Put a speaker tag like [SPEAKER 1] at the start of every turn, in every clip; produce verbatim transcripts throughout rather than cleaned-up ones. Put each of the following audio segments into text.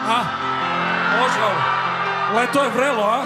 [SPEAKER 1] A? Može ovo. Leto je vrelo, a?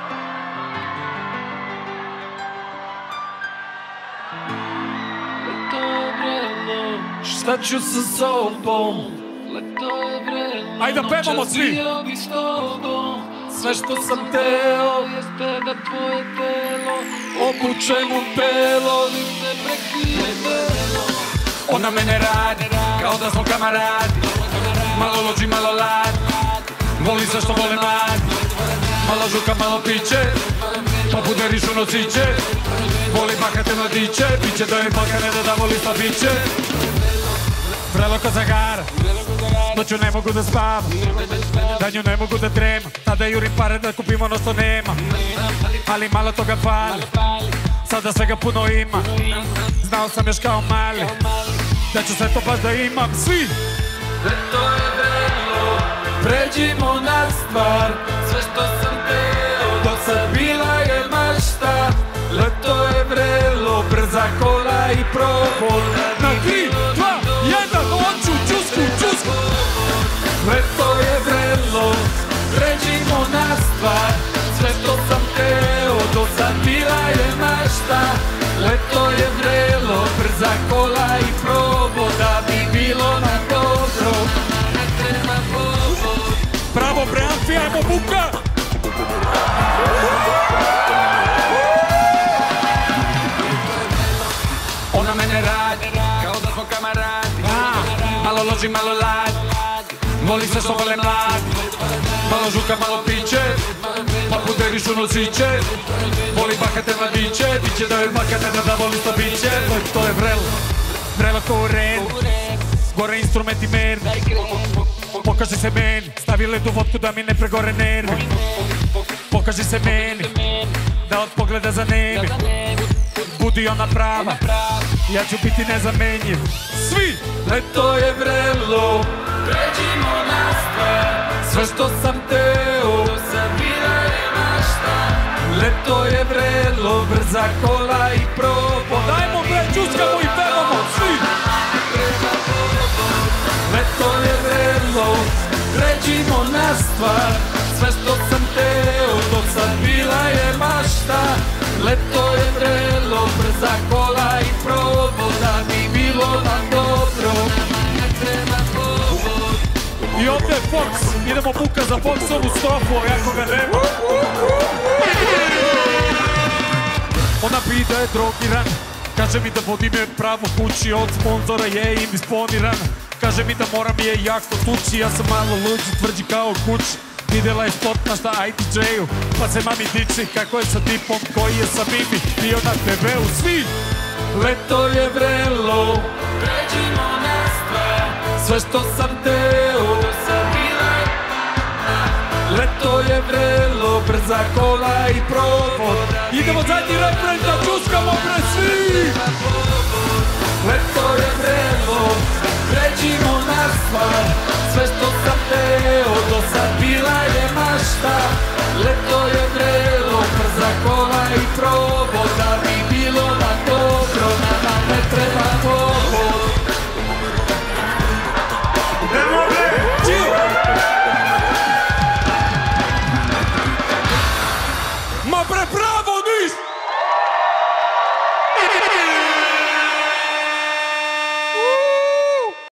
[SPEAKER 2] Leto je vrelo,
[SPEAKER 1] šta ću sa sobom?
[SPEAKER 2] leto je vrelo,
[SPEAKER 1] ajde da pevamo svi. Sve što sam teo
[SPEAKER 2] jeste da tvoje telo
[SPEAKER 1] obučem u belo.
[SPEAKER 2] se prekine vrelo.
[SPEAKER 1] Ona mene radi kao da smo kamaradi. Malo lođi, malo lad. Voli sve što vole mladi. Malo žuka, malo piće. Pa puderiš u nosiće. Voli bahate mladiće. Biće da je bakane da da voli slabiće. Vrelo ko Zagara. Noću ne mogu da spavam, danju ne mogu da tremam. Tada jurim pare da kupim ono što nema, ali malo toga fali. Sada svega puno ima. Znao sam još kao mali da ću sve to baš da imam. Svi!
[SPEAKER 2] Leto je vrelo,
[SPEAKER 1] Pređimo na stvar.
[SPEAKER 2] sve što sam teo
[SPEAKER 1] Do sad bila je mašta. Leto je vrelo, brza kola i probor. Na tri, dva, jedan, oču, čusku, čusku. Leto je vrelo, pređimo na stvar. Sve što sam teo, do sad bila je mašta. Leto je vrelo, brza kola i probor. Da bi bilo na dobro.
[SPEAKER 2] ne treba povod.
[SPEAKER 1] Bravo, Breanfi, ajmo buka! Ona mene radi
[SPEAKER 2] Kao da smo kamaradi,
[SPEAKER 1] malo loži, malo lad. Voli sve što vole mladi. Malo žuka, malo piće. Pa puderiš u nosiće. Voli bahate mladiće. Biće da je bahate da da voli slabiće. To je vrelo, vrelo ko u redu. Gore instrumenti merni. Pokaži se meni, stavi ledu vodku da mi ne pregore nervi. Pokaži se meni, da od pogleda zanemi. Budi ona prava, ja ću biti nezamenjiv. Svi! Leto je vrelo,
[SPEAKER 2] pređimo na stvar.
[SPEAKER 1] sve što sam teo.
[SPEAKER 2] Do sad bila je mašta.
[SPEAKER 1] Leto je vrelo, brza kola i probor. Dajmo bre, čuskamo i pevamo, svi! Leto je vrelo, pređimo na stvar. Sve što sam teo, do sad bila je mašta. Leto je vrelo, brza kola i probor. Da bi bilo nam dobro.
[SPEAKER 2] Ne treba povod.
[SPEAKER 1] I ovdje je Fox, idemo buka za Foxovu strofu, ako ga nema. Ona pita je drogiran, kaže mi da vodi me pravo kući, od sponzora je indisponiran. Kaže mi da moram je jako tući, ja sam malo luđi, tvrđi kao kući. Vidjela je spot na šta I T J-u, pa se mami diči kako je sa tipom koji je sa Mimi bio na te ve u. Svi! Leto je vrelo,
[SPEAKER 2] Pređimo na stvar.
[SPEAKER 1] sve što sam teo.
[SPEAKER 2] Do sad bila je
[SPEAKER 1] Leto je vrelo, brza kola i probor. Idemo zadnji refren da čuskamo bre svi! Leto je vrelo, pređimo na stvar. Sve što sam teo, do sad bila je mašta. Leto je vrelo, brza kola i probor.